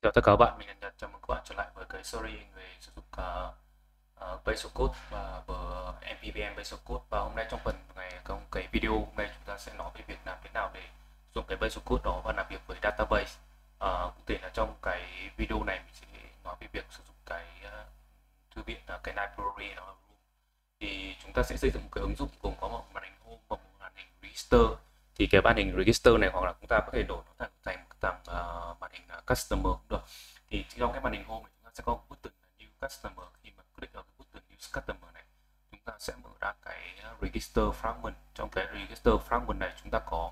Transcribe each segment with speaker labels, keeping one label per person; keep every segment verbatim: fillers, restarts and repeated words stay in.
Speaker 1: Chào tất cả các bạn, mình là Nhật. Chào mừng các bạn trở lại với cái series về sử dụng uh, uh, Basic Code và em pê vê em Basic Code. Và hôm nay trong phần ngày trong cái video hôm nay chúng ta sẽ nói về việc làm thế nào để dùng cái Basic Code đó và làm việc với database. Uh, cụ thể là trong cái video này mình sẽ nói về việc sử dụng cái uh, thư viện uh, cái library đó. Thì chúng ta sẽ xây dựng một cái ứng dụng gồm có một màn hình home và một màn hình register. Thì cái màn hình register này hoặc là chúng ta có thể đổi nó thành thành một tầm uh, màn hình uh, customer cũng được. Thì trong cái màn hình home này chúng ta sẽ có một button là new customer. Khi mà click vào cái button new customer này, chúng ta sẽ mở ra cái register fragment. Trong cái register fragment này chúng ta có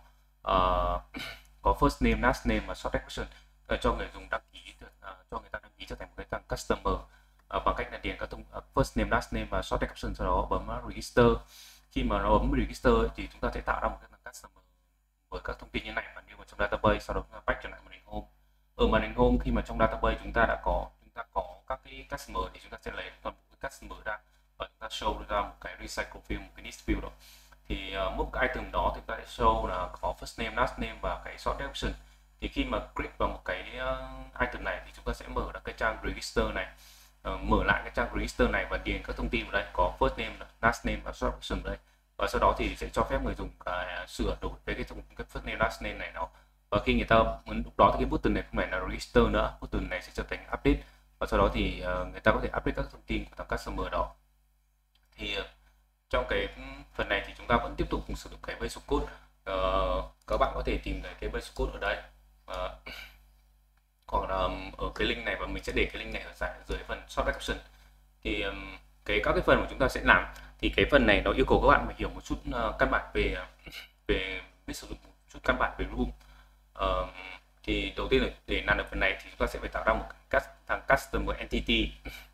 Speaker 1: uh, có first name, last name và short description cho người dùng đăng ký uh, cho người ta đăng ký trở thành một cái thằng customer uh, bằng cách là điền các thông uh, first name, last name và short description, sau đó bấm uh, register. Khi mà nó bấm register thì chúng ta sẽ tạo ra một cái thằng customer với các thông tin như này và lưu vào trong database. Sau đó chúng ta back trở lại màn hình home. Ở màn hình home, khi mà trong database chúng ta đã có chúng ta có các cái customer thì chúng ta sẽ lấy toàn bộ cái customer ra và chúng ta show ra một cái recycle field, một cái list field đó. Thì uh, mỗi cái item đó thì chúng ta sẽ show là có first name, last name và cái short description. Thì khi mà click vào một cái uh, item này thì chúng ta sẽ mở ra cái trang register này, uh, mở lại cái trang register này và điền các thông tin vào đây, có first name, last name và short description đây. Và sau đó thì sẽ cho phép người dùng uh, sửa đổi cái cái, cái first name, last name này nó. Và khi người ta muốn, lúc đó thì cái button này không phải là register nữa, button này sẽ trở thành update. Và sau đó thì uh, người ta có thể update các thông tin của thằng customer đó. Thì uh, trong cái phần này thì chúng ta vẫn tiếp tục sử dụng cái basic code. Uh, các bạn có thể tìm thấy cái basic code ở đây. Uh, còn um, ở cái link này, và mình sẽ để cái link này ở dưới, dưới phần short description. Thì um, cái các cái phần mà chúng ta sẽ làm thì cái phần này nó yêu cầu các bạn phải hiểu một chút uh, căn bản về về biết sử dụng một chút căn bản về room. Uh, thì đầu tiên là để làm được phần này thì chúng ta sẽ phải tạo ra một cái thằng customer entity.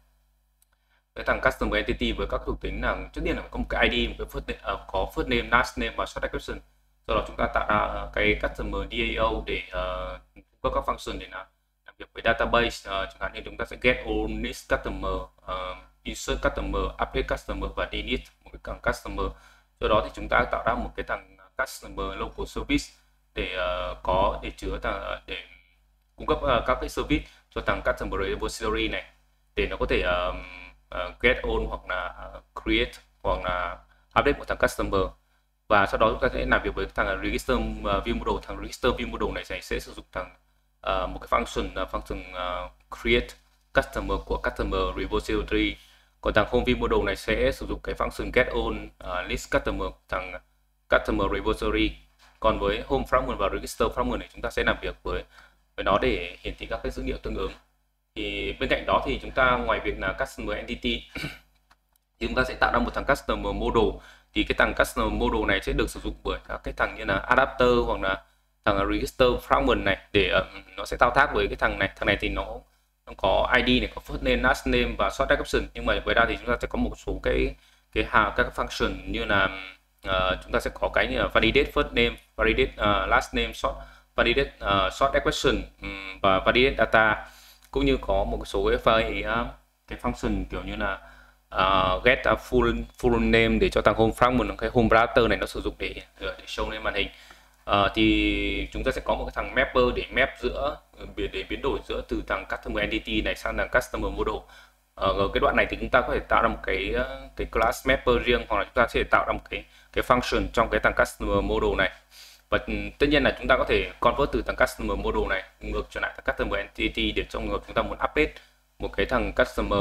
Speaker 1: Cái thằng customer entity với các thuộc tính là trước tiên là có một cái i đê, một cái first name, uh, có first name, last name và short description. Sau đó chúng ta tạo ra cái customer đê a o để uh, cung cấp các function để làm việc với database. Uh, chẳng hạn như chúng ta sẽ get all list customer, uh, insert customer, update customer và delete một cái thằng customer. Sau đó thì chúng ta tạo ra một cái thằng customer local service để uh, có để chứa thằng để cung cấp uh, các cái service cho thằng customer repository này để nó có thể uh, uh, get all hoặc là uh, create hoặc là update một thằng customer. Và sau đó chúng ta sẽ làm việc với thằng register uh, view model. Thằng register view model này sẽ, sẽ sử dụng thằng uh, một cái function uh, function uh, create customer của customer repository. Còn thằng home view model này sẽ sử dụng cái function get all uh, list customer thằng customer repository. Còn với home fragment và register fragment này chúng ta sẽ làm việc với với nó để hiển thị các cái dữ liệu tương ứng. Thì bên cạnh đó thì chúng ta ngoài việc là customer entity thì chúng ta sẽ tạo ra một thằng customer model. Thì cái thằng customer model này sẽ được sử dụng bởi các cái thằng như là adapter hoặc là thằng register fragment này để uh, nó sẽ thao tác với cái thằng này. Thằng này thì nó nó có i đê này, có first name, last name và short description. Nhưng mà ngoài ra thì chúng ta sẽ có một số cái cái hà các function như là uh, chúng ta sẽ có cái như là validate first name, validate uh, last name, short validate uh, short description um, và validate data, cũng như có một số cái file uh, cái function kiểu như là uh, get a full full name để cho thằng home fragment, cái home parameter này nó sử dụng để để show lên màn hình. Uh, thì chúng ta sẽ có một cái thằng mapper để map giữa để biến đổi giữa từ thằng customer entity này sang thằng customer model. Uh, ở cái đoạn này thì chúng ta có thể tạo ra một cái cái class mapper riêng, hoặc là chúng ta sẽ tạo ra một cái cái function trong cái thằng customer model này. Và tất nhiên là chúng ta có thể convert từ thằng customer model này ngược trở lại thằng customer entity để trong ngược chúng ta muốn update một cái thằng customer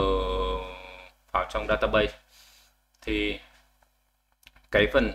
Speaker 1: vào trong database. Thì cái phần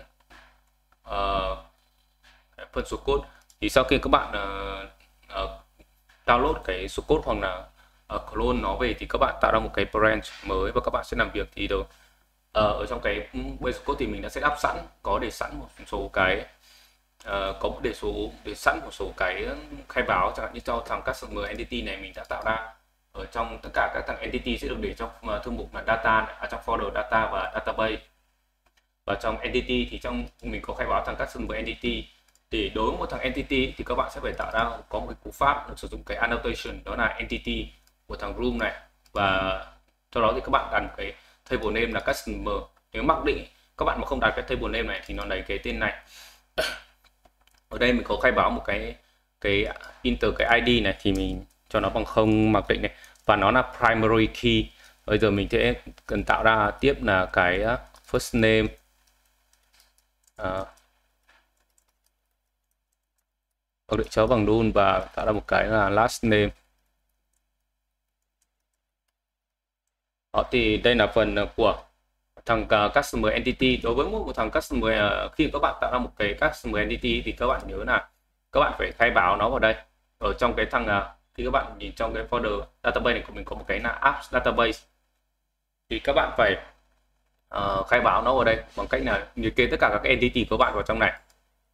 Speaker 1: uh, cái phần số code thì sau khi các bạn uh, uh, download cái số code hoặc là uh, clone nó về thì các bạn tạo ra một cái branch mới và các bạn sẽ làm việc. Thì được uh, ở trong cái basic code thì mình đã setup sẵn, có để sẵn một số cái uh, có một để số để sẵn một số cái khai báo, chẳng hạn như cho thằng customer entity này mình đã tạo ra ở trong tất cả các thằng entity sẽ được để trong thư mục là data, ở trong folder data và database. Và trong entity thì trong mình có khai báo thằng customer entity. Để đối với một thằng entity thì các bạn sẽ phải tạo ra có một cái cú pháp được sử dụng cái annotation, đó là entity của thằng room này, và sau đó thì các bạn đặt cái table name là customer. Nếu mặc định các bạn mà không đặt cái table name này thì nó lấy cái tên này. Ở đây mình có khai báo một cái cái enter cái i đê này, thì mình cho nó bằng không mặc định này, và nó là primary key. Bây giờ mình sẽ cần tạo ra tiếp là cái first name, uh, được chấu bằng null, và tạo ra một cái là last name. Đó, thì đây là phần của thằng uh, customer entity. Đối với một, một thằng customer, uh, khi các bạn tạo ra một cái customer entity thì các bạn nhớ là các bạn phải khai báo nó vào đây. Ở trong cái thằng uh, khi các bạn nhìn trong cái folder database này của mình có một cái là apps database, thì các bạn phải uh, khai báo nó vào đây bằng cách là liệt kê tất cả các entity của bạn vào trong này.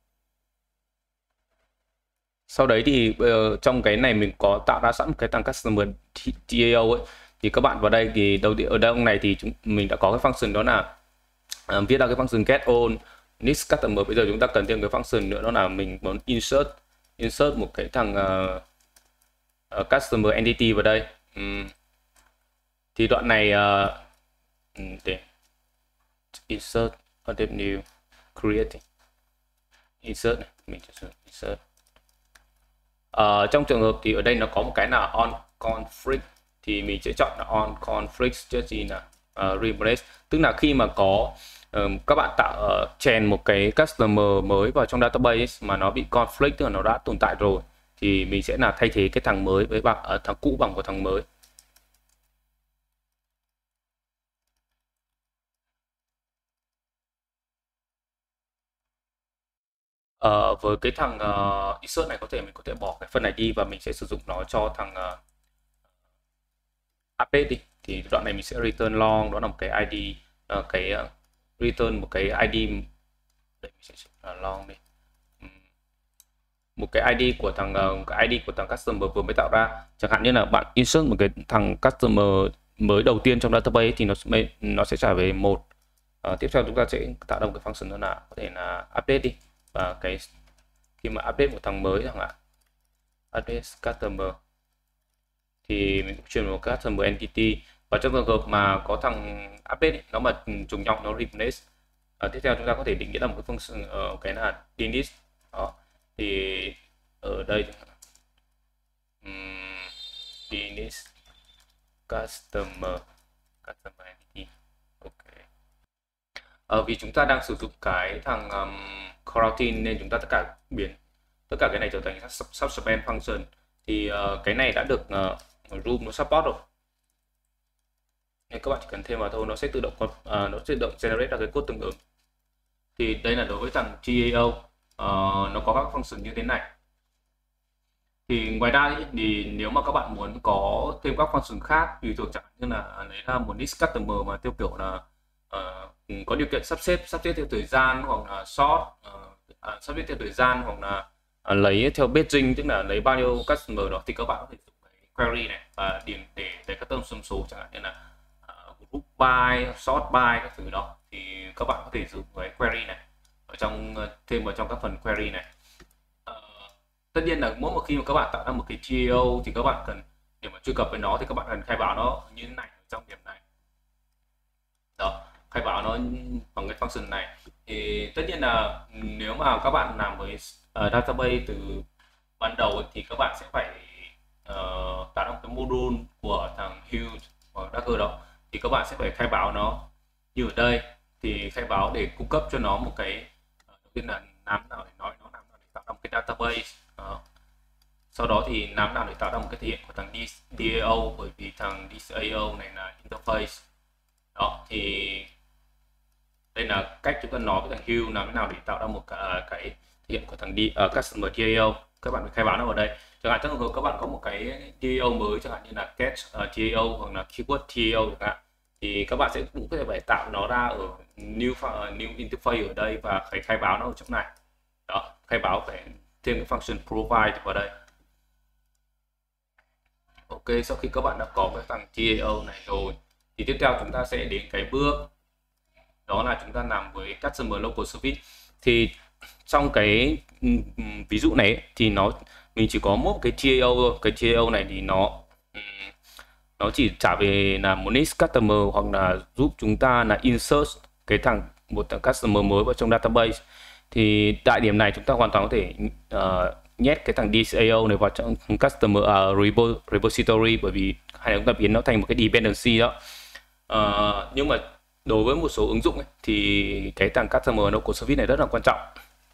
Speaker 1: Sau đấy thì uh, trong cái này mình có tạo ra sẵn một cái thằng customer tê a o ấy, thì các bạn vào đây thì đầu tiên ở đây này thì chúng mình đã có cái function đó là uh, viết ra cái function get all next customer. Bây giờ chúng ta cần thêm cái function nữa, đó là mình muốn insert insert một cái thằng uh, uh, customer entity vào đây. Um, thì đoạn này uh, để insert add new create insert này, mình sẽ insert. Uh, trong trường hợp thì ở đây nó có một cái là on conflict, thì mình sẽ chọn là on conflict chứ gì là uh, replace, tức là khi mà có um, các bạn tạo uh, chèn một cái customer mới vào trong database mà nó bị conflict, tức là nó đã tồn tại rồi, thì mình sẽ là thay thế cái thằng mới với bằng uh, thằng cũ bằng của thằng mới. Uh, với cái thằng uh, insert này có thể mình có thể bỏ cái phần này đi và mình sẽ sử dụng nó cho thằng uh, update đi. Thì đoạn này mình sẽ return long, đó là một cái i đê, uh, cái uh, return một cái i đê, đây mình sẽ uh, long đi, um, một cái i đê của thằng uh, cái i đê của thằng customer vừa mới tạo ra. Chẳng hạn như là bạn insert một cái thằng customer mới đầu tiên trong database thì nó sẽ nó sẽ trả về một. Uh, tiếp theo chúng ta sẽ tạo ra một cái function đó là có thể là update đi, và cái khi mà update một thằng mới chẳng hạn, update customer thì mình truyền một customer entity, và trong trường hợp mà có thằng update ấy, nó mà trùng nhau nó replace. À, tiếp theo chúng ta có thể định nghĩa là một cái function ở uh, cái là delete. Đó thì ở đây um, delete customer customer entity. Ok. À, vì chúng ta đang sử dụng cái thằng um, coroutine nên chúng ta tất cả biến tất cả cái này trở thành subsuspend function, thì uh, cái này đã được uh, room nó support rồi, nên các bạn chỉ cần thêm vào thôi, nó sẽ tự động uh, nó sẽ tự động generate ra cái code tương ứng. Thì đây là đối với thằng tê a o, uh, nó có các function như thế này. Thì ngoài ra ý, thì nếu mà các bạn muốn có thêm các function khác, tùy thuộc chẳng như là lấy ra một list customer mà theo kiểu là uh, có điều kiện sắp xếp sắp xếp theo thời gian, hoặc là sort uh, à, sắp xếp theo thời gian, hoặc là uh, lấy theo batching, tức là lấy bao nhiêu customer đó, thì các bạn có thể dùng cái query này và điền để để các tông xâm số, chẳng hạn như là uh, group by, sort by các thứ đó, thì các bạn có thể dùng cái query này ở trong uh, thêm vào trong các phần query này. Uh, tất nhiên là mỗi một khi mà các bạn tạo ra một cái tê a o thì các bạn cần để mà truy cập với nó thì các bạn cần khai báo nó như thế này ở trong điểm này. Đó, khai báo nó bằng cái function này. Thì tất nhiên là nếu mà các bạn làm với uh, database từ ban đầu ấy, thì các bạn sẽ phải uh, tạo ra một cái module của thằng huge hoặc Docker đó, thì các bạn sẽ phải khai báo nó như ở đây. Thì khai báo để cung cấp cho nó một cái uh, đầu tiên là làm nào để nói nó làm nào để tạo ra một cái database. Uh, sau đó thì làm nào để tạo ra một cái thể hiện của thằng đê a o, bởi vì thằng đê a o này là interface. Đó thì đây là cách chúng ta nói với thằng Hue làm thế nào để tạo ra một cái, cái thể hiện của thằng D, uh, customer tê a o. Các bạn phải khai báo nó vào đây. Chẳng hạn trong trường hợp các bạn có một cái tê a o mới, chẳng hạn như là get uh, tê a o hoặc là keyword tê a o chẳng hạn, thì các bạn sẽ cũng có thể phải tạo nó ra ở new uh, new interface ở đây và phải khai báo nó ở chỗ này. Đó, khai báo phải thêm cái function provide vào đây. Ok, sau khi các bạn đã có cái thằng tê a o này rồi thì tiếp theo chúng ta sẽ đến cái bước đó là chúng ta làm với customer local service. Thì trong cái ví dụ này thì nó mình chỉ có một cái tê a o thôi. Cái tê a o này thì nó nó chỉ trả về là một list customer, hoặc là giúp chúng ta là insert cái thằng một thằng customer mới vào trong database. Thì tại điểm này chúng ta hoàn toàn có thể uh, nhét cái thằng đê a o này vào trong customer uh, repository, bởi vì hay là chúng ta biến nó thành một cái dependency đó. Uh, nhưng mà đối với một số ứng dụng ấy, thì cái thằng customer local service này rất là quan trọng.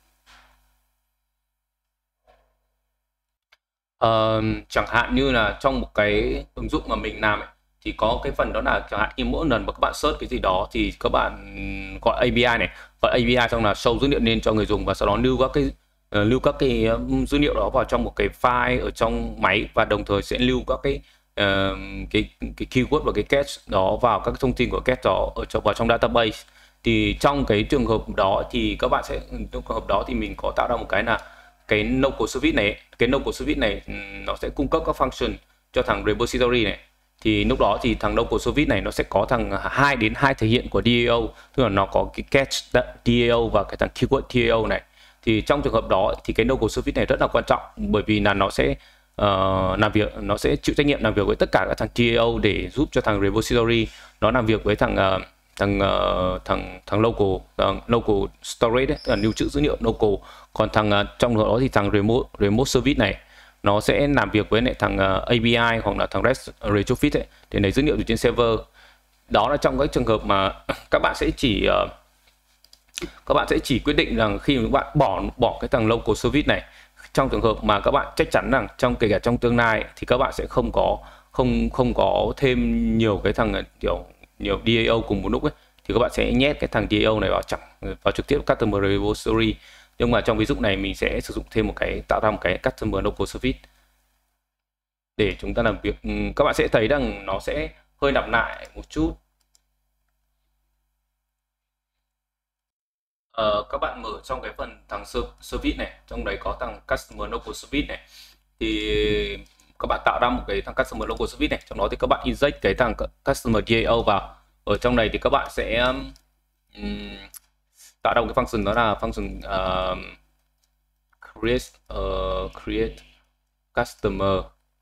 Speaker 1: Uh, chẳng hạn như là trong một cái ứng dụng mà mình làm ấy, thì có cái phần đó là chẳng hạn như mỗi lần mà các bạn search cái gì đó thì các bạn gọi a pê i này, gọi a pê i xong là show dữ liệu lên cho người dùng, và sau đó lưu các cái uh, lưu các cái um, dữ liệu đó vào trong một cái file ở trong máy, và đồng thời sẽ lưu các cái uh, cái cái keyword và cái cache đó vào các thông tin của cache đó ở trong vào trong database. Thì trong cái trường hợp đó thì các bạn sẽ trong trường hợp đó thì mình có tạo ra một cái là cái local service này, cái local service này nó sẽ cung cấp các function cho thằng repository này. Thì lúc đó thì thằng local service này nó sẽ có thằng hai đến hai thể hiện của đê a o, tức là nó có cái cache đê a o và cái thằng keyword đê a o này. Thì trong trường hợp đó thì cái local service này rất là quan trọng, bởi vì là nó sẽ uh, làm việc, nó sẽ chịu trách nhiệm làm việc với tất cả các thằng đê a o để giúp cho thằng repository nó làm việc với thằng uh, thằng uh, thằng thằng local thằng local storage đấy, tức là lưu trữ dữ liệu local. Còn thằng uh, trong đó thì thằng remote remote service này nó sẽ làm việc với lại thằng uh, a pê i hoặc là thằng REST retrofit ấy, để lấy dữ liệu từ trên server. Đó là trong các trường hợp mà các bạn sẽ chỉ uh, các bạn sẽ chỉ quyết định rằng khi mà các bạn bỏ bỏ cái thằng local service này, trong trường hợp mà các bạn chắc chắn rằng trong kể cả trong tương lai thì các bạn sẽ không có không không có thêm nhiều cái thằng kiểu nhiều đê a o cùng một lúc ấy, thì các bạn sẽ nhét cái thằng đê a o này vào chẳng vào trực tiếp customer repository. Nhưng mà trong ví dụ này mình sẽ sử dụng thêm một cái tạo ra một cái customer local service để chúng ta làm việc. Các bạn sẽ thấy rằng nó sẽ hơi lặp lại một chút. Ờ, các bạn mở trong cái phần thằng service này, trong đấy có thằng customer local service này, thì các bạn tạo ra một cái thằng customer local service này, trong đó thì các bạn inject cái thằng customer đê a o vào. Ở trong này thì các bạn sẽ um, tạo ra một cái function, đó là function uh, create uh, create customer.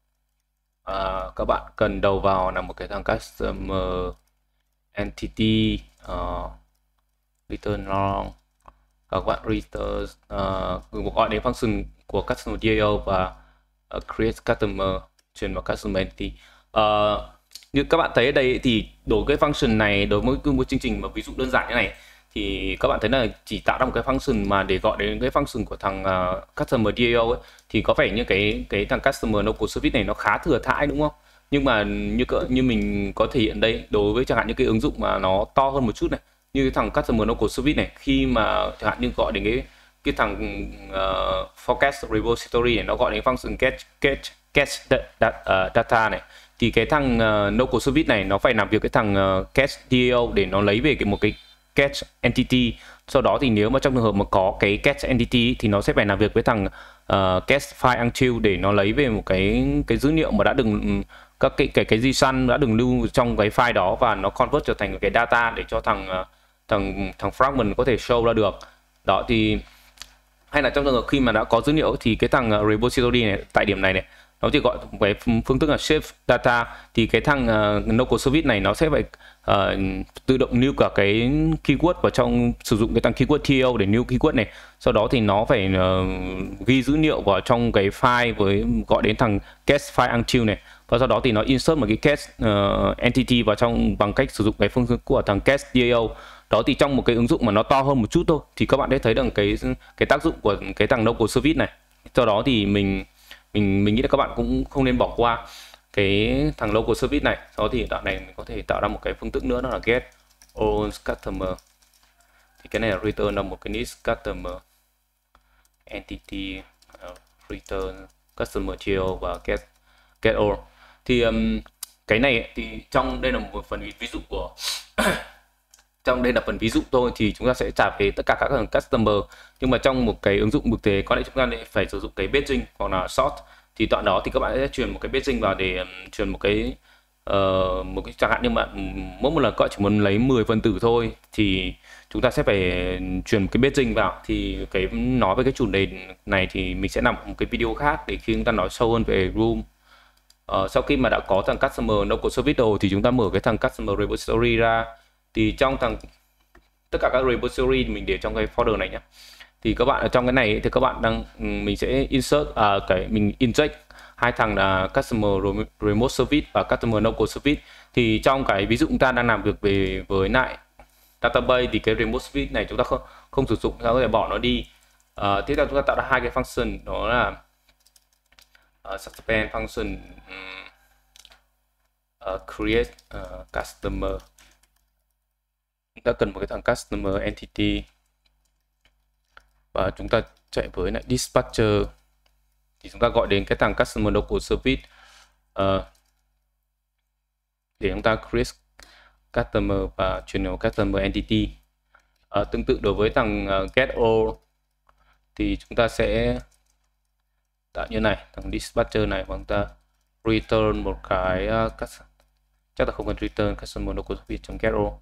Speaker 1: Uh, các bạn cần đầu vào là một cái thằng customer entity uh, return wrong. Các bạn return uh, gọi đến function của customer đê a o và uh, create customer chuyển vào customer entity. Uh, như các bạn thấy ở đây thì đối với function này, đối với một chương trình mà ví dụ đơn giản như này, thì các bạn thấy là chỉ tạo ra một cái function mà để gọi đến cái function của thằng uh, customer đê a o ấy, thì có vẻ như cái cái thằng customer local service này nó khá thừa thãi, đúng không? Nhưng mà như như mình có thể hiện đây, đối với chẳng hạn như cái ứng dụng mà nó to hơn một chút này, như cái thằng customer local service này, khi mà chẳng hạn như gọi đến cái cái thằng uh, forecast repository này, nó gọi đến function get get get data, uh, data này, thì cái thằng uh, local service này nó phải làm việc cái thằng uh, cache đê a o để nó lấy về cái một cái cache entity. Sau đó thì nếu mà trong trường hợp mà có cái cache entity thì nó sẽ phải làm việc với thằng uh, cache file until để nó lấy về một cái cái dữ liệu mà đã đừng các cái cái cái JSON đã đừng lưu trong cái file đó, và nó convert trở thành cái data để cho thằng uh, thằng thằng fragment có thể show ra được. Đó thì hay là trong trường hợp khi mà đã có dữ liệu thì cái thằng uh, repository này tại điểm này này nó chỉ gọi cái phương thức là shape data, thì cái thằng uh, local service này nó sẽ phải uh, tự động lưu cả cái keyword vào trong, sử dụng cái thằng keyword đê a o để lưu keyword này. Sau đó thì nó phải uh, ghi dữ liệu vào trong cái file với gọi đến thằng cache file until này, và sau đó thì nó insert một cái cache uh, entity vào trong bằng cách sử dụng cái phương thức của thằng cache đê a o. Đó thì trong một cái ứng dụng mà nó to hơn một chút thôi thì các bạn sẽ thấy rằng cái cái tác dụng của cái thằng local service này. Sau đó thì mình mình mình nghĩ là các bạn cũng không nên bỏ qua cái thằng local service này. Sau đó thì đoạn này mình có thể tạo ra một cái phương thức nữa, đó là get all customer. Thì cái này là return là một cái list customer entity uh, return customer đê a o và get get all. Thì um, cái này thì trong đây là một phần ví dụ của trong đây là phần ví dụ thôi, thì chúng ta sẽ trả về tất cả các thằng customer. Nhưng mà trong một cái ứng dụng thực tế có lẽ chúng ta phải sử dụng cái paging hoặc là sort. Thì đoạn đó thì các bạn sẽ truyền một cái paging vào để um, truyền một cái uh, một cái chẳng hạn như bạn mỗi một lần gọi chỉ muốn lấy mười phần tử thôi, thì chúng ta sẽ phải truyền một cái paging vào. Thì cái nói về cái chủ đề này thì mình sẽ làm một cái video khác để khi chúng ta nói sâu hơn về room. Uh, sau khi mà đã có thằng customer local service rồi thì chúng ta mở cái thằng customer repository ra. Thì trong thằng tất cả các repository mình để trong cái folder này nhé. thì các bạn ở trong cái này thì các bạn đang mình sẽ insert à, cái mình inject hai thằng là customer remote service và customer local service. Thì trong cái ví dụ chúng ta đang làm việc về với lại database thì cái remote service này chúng ta không không sử dụng, chúng ta có thể bỏ nó đi. À, tiếp theo chúng ta tạo ra hai cái function, đó là uh, suspend function um, uh, create uh, customer. Chúng ta cần một cái thằng customer entity và chúng ta chạy với lại dispatcher thì chúng ta gọi đến cái thằng customer local service uh, để chúng ta create customer và chuyển đổi customer entity. Uh, tương tự đối với thằng uh, get all thì chúng ta sẽ tạo như này, thằng dispatcher này và chúng ta return một cái uh, chắc là không cần return customer local service get all.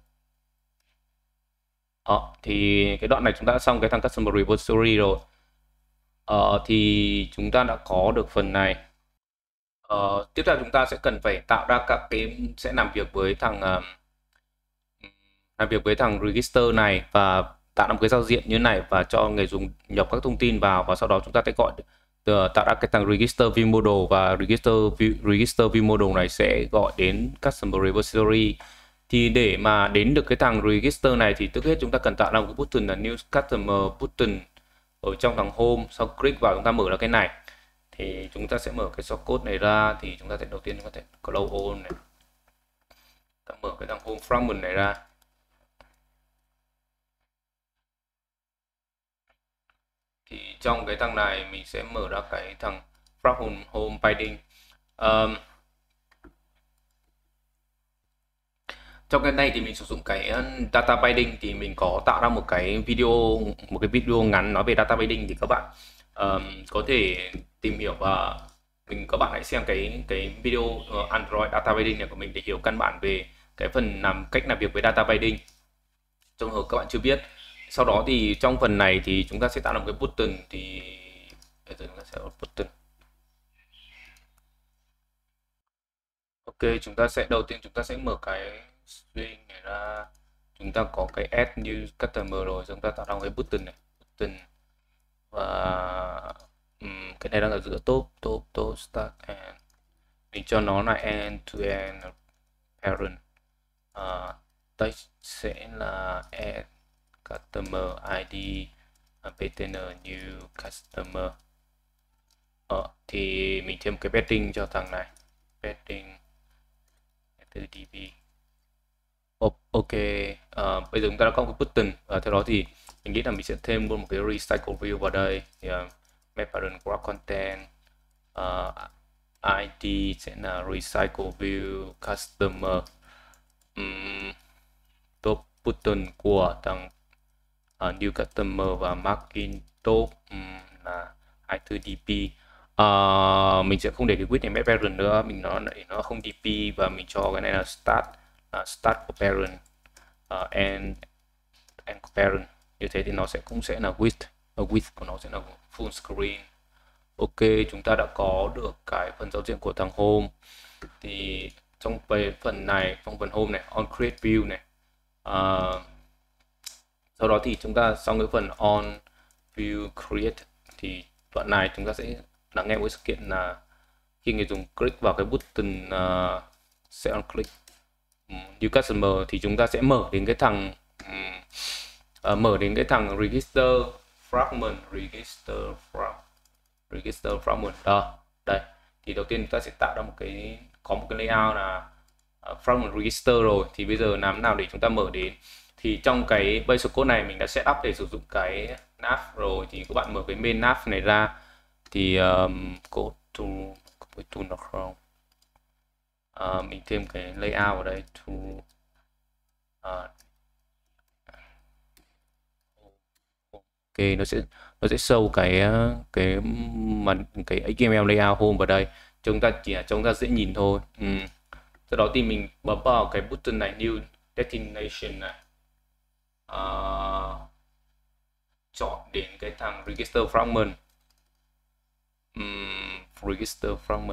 Speaker 1: Đó, thì cái đoạn này chúng ta đã xong cái thằng customer repository rồi. Ờ, thì chúng ta đã có được phần này. Ờ, tiếp theo chúng ta sẽ cần phải tạo ra các cái sẽ làm việc với thằng uh, làm việc với thằng register này và tạo ra một cái giao diện như này và cho người dùng nhập các thông tin vào, và sau đó chúng ta sẽ gọi uh, tạo ra cái thằng register view model và register view, register view model này sẽ gọi đến customer repository. Thì để mà đến được cái thằng register này thì trước hết chúng ta cần tạo ra một cái button là new customer button ở trong thằng home. Sau click vào chúng ta mở ra cái này thì chúng ta sẽ mở cái source code này ra. Thì chúng ta sẽ đầu tiên chúng ta sẽ close all này, ta mở cái thằng home fragment này ra. Thì trong cái thằng này mình sẽ mở ra cái thằng fragment home binding. Um, Trong cái này thì mình sử dụng cái data binding, thì mình có tạo ra một cái video một cái video ngắn nói về data binding, thì các bạn um, có thể tìm hiểu và mình các bạn hãy xem cái cái video uh, Android data binding này của mình để hiểu căn bản về cái phần làm cách làm việc với data binding trong hợp các bạn chưa biết. Sau đó thì trong phần này thì chúng ta sẽ tạo ra một cái button, thì bây giờ chúng ta sẽ button. Ok, chúng ta sẽ đầu tiên chúng ta sẽ mở cái string này ra, chúng ta có cái add new customer rồi, chúng ta tạo ra một cái button này, button và um, cái này đang ở giữa top top top start and mình cho nó là end to end parent. Uh, text sẽ là add customer i đê uh, btn new customer. uh, thì mình thêm một cái betting cho thằng này, betting từ db. Ok, uh, bây giờ chúng ta đã có một cái button và theo đó thì mình nghĩ là mình sẽ thêm luôn một cái recycle view vào đây. Thì uh, map parent graph content uh, i đê sẽ là recycle view customer. Um, top button của thằng uh, new customer và margin top um, là hai mươi tư dp. Uh, mình sẽ không để cái width này map parent nữa, mình nó nó không dp và mình cho cái này là start uh, start của parent uh, and and parent. Như thế thì nó sẽ cũng sẽ là width uh, width của nó sẽ là full screen. Ok, chúng ta đã có được cái phần giao diện của thằng home. Thì trong về phần này, trong phần home này, on create view này, uh, sau đó thì chúng ta xong cái phần on view create, thì đoạn này chúng ta sẽ lắng nghe với sự kiện là khi người dùng click vào cái button uh, sẽ on click um, new customer thì chúng ta sẽ mở đến cái thằng um, uh, mở đến cái thằng register fragment register frag, register fragment đó. Đây thì đầu tiên chúng ta sẽ tạo ra một cái có một cái layout là uh, fragment register rồi. Thì bây giờ làm nào để chúng ta mở đến, thì trong cái base code này mình đã set up để sử dụng cái nav rồi, thì các bạn mở cái main nav này ra thì um, go to cái tool nó không uh, mình thêm cái layout ở đây to uh, ok, nó sẽ nó sẽ show cái cái mà cái ếch em lờ layout home vào đây, chúng ta chỉ là chúng ta dễ nhìn thôi. Ừ. Sau đó thì mình bấm vào cái button này new destination này, uh, chọn đến cái thằng register fragment. Um, register fragment.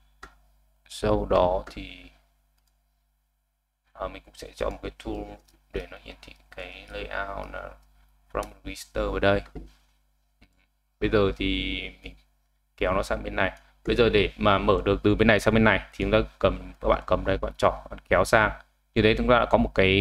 Speaker 1: Sau đó thì uh, mình cũng sẽ chọn một cái tool để nó hiển thị cái layout là from register ở đây. Bây giờ thì mình kéo nó sang bên này. Bây giờ để mà mở được từ bên này sang bên này thì chúng ta cầm, các bạn cầm đây, các bạn trỏ, các bạn kéo sang. Như đấy chúng ta đã có một cái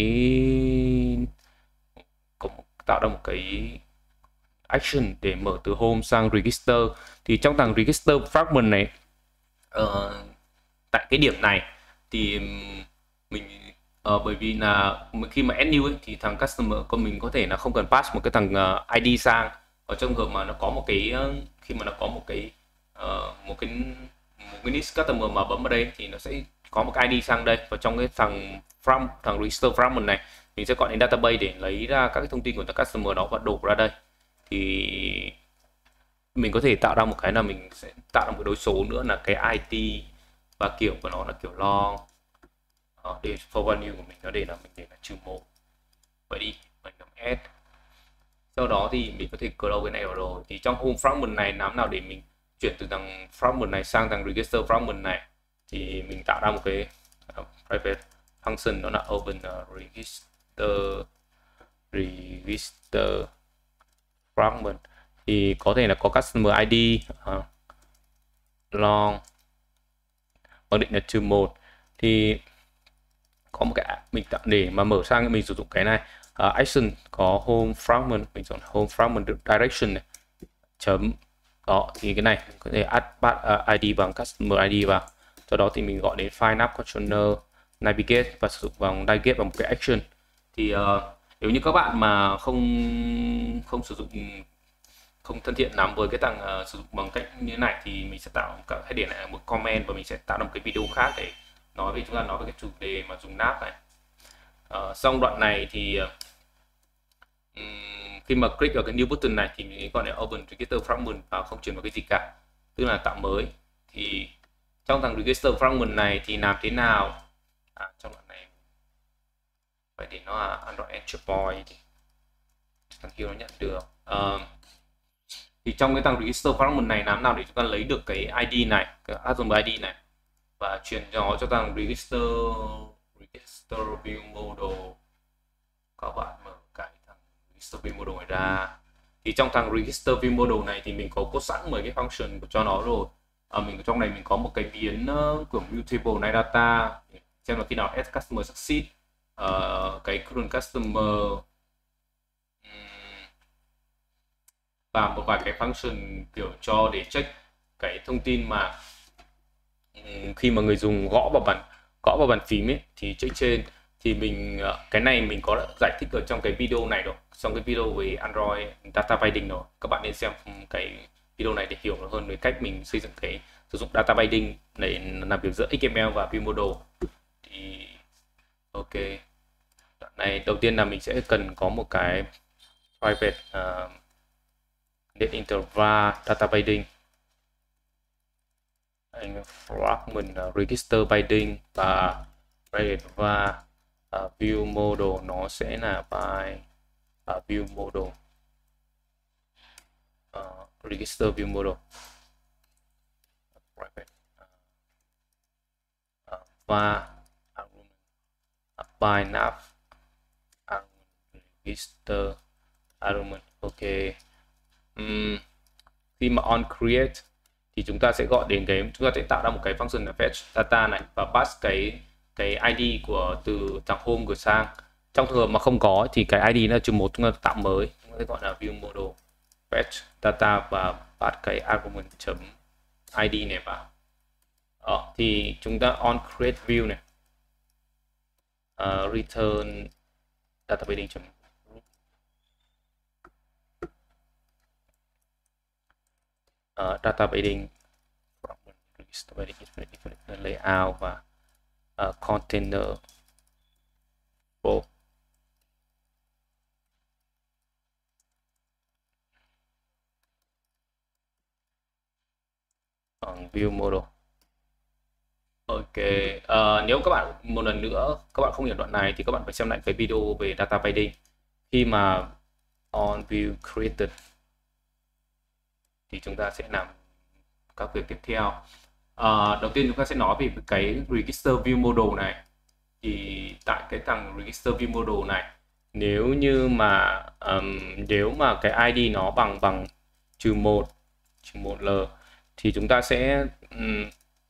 Speaker 1: có một, tạo ra một cái action để mở từ home sang register. Thì trong thằng register fragment này, uh, tại cái điểm này thì mình uh, bởi vì là khi mà add new ấy, thì thằng customer của mình có thể là không cần pass một cái thằng uh, i đê sang. Ở trong hợp mà nó có một cái uh, khi mà nó có một cái uh, một cái một cái list customer mà bấm vào đây thì nó sẽ có một cái i đê sang đây, và trong cái thằng from thằng register fragment này mình sẽ gọi đến database để lấy ra các cái thông tin của thằng customer đó và đổ ra đây. Thì mình có thể tạo ra một cái là mình sẽ tạo ra một đối số nữa là cái i tê, và kiểu của nó là kiểu long. Đó, để for value của mình nó để là mình để là trừ một. Vậy đi mình làm add, sau đó thì mình có thể close cái này vào rồi. Thì trong home fragment này làm nào để mình chuyển từ thằng fragment này sang thằng register fragment này, thì mình tạo ra một cái uh, private function đó là open uh, register register fragment. Thì có thể là có customer i đê uh, long mặc định là trừ một. Thì có một cái mình tạo để mà mở sang mình sử dụng cái này uh, action có home fragment, mình chọn home fragment direction này chấm đó. Thì cái này mình có thể add uh, i đê bằng customer i đê vào. Sau đó thì mình gọi đến find app controller navigate và sử dụng vòng navigate bằng một cái action. Thì uh, nếu như các bạn mà không không sử dụng không thân thiện lắm với cái thằng uh, sử dụng bằng cách như thế này, thì mình sẽ tạo các hãy để lại một comment và mình sẽ tạo ra một cái video khác để nói về chúng ta nói về cái chủ đề mà dùng nav này. Uh, xong đoạn này thì uh, um, khi mà click ở cái new button này thì mình gọi là open register fragment và không chuyển vào cái gì cả, tức là tạo mới. Thì trong thằng register fragment này thì làm thế nào? À, trong đoạn này phải để nó là Android entry point thì thằng kia nó nhận được. Uh, thì trong cái thằng register fragment này làm nào để chúng ta lấy được cái i đê này, cái customer i đê này, và truyền nó cho thằng register register view model. Các bạn mở cái thằng register view model này ra. Thì trong thằng register view model này thì mình có code sẵn mấy cái function của cho nó rồi. À, mình trong này mình có một cái biến uh, của mutable này data xem là khi nào add customer succeed, uh, cái current customer, và một vài cái function kiểu cho để check cái thông tin mà khi mà người dùng gõ vào bàn gõ vào bàn phím ấy thì check trên. Thì mình cái này mình có giải thích ở trong cái video này rồi, trong cái video về Android data binding rồi. Các bạn nên xem cái video này để hiểu hơn về cách mình xây dựng cái sử dụng data binding để làm việc giữa ích em el và view model. Thì ok, đoạn này đầu tiên là mình sẽ cần có một cái private uh, net interval data binding, fragment uh, register binding và private và uh, view model nó sẽ là by uh, view model uh, register view model private uh, uh, và uh, by nav argument register argument. Ok. Um, khi mà on create thì chúng ta sẽ gọi đến cái chúng ta sẽ tạo ra một cái function là fetch data này và pass cái cái i đê của từ thằng home gửi sang. Trong trường hợp mà không có thì cái i đê là trừ một, chúng ta tạo mới, chúng ta sẽ gọi là view model fetch data và pass cái argument chấm i đê này vào. Đó, thì chúng ta on create view này, uh, return data binding chấm Uh, data binding layout và uh, container for uh, view model. Ok, uh, nếu các bạn một lần nữa các bạn không hiểu đoạn này thì các bạn phải xem lại cái video về data binding. Khi mà on view created thì chúng ta sẽ làm các việc tiếp theo. À, đầu tiên chúng ta sẽ nói về cái register view model này. Thì tại cái thằng register view model này nếu như mà um, nếu mà cái i đê nó bằng bằng trừ một trừ một l thì chúng ta sẽ um,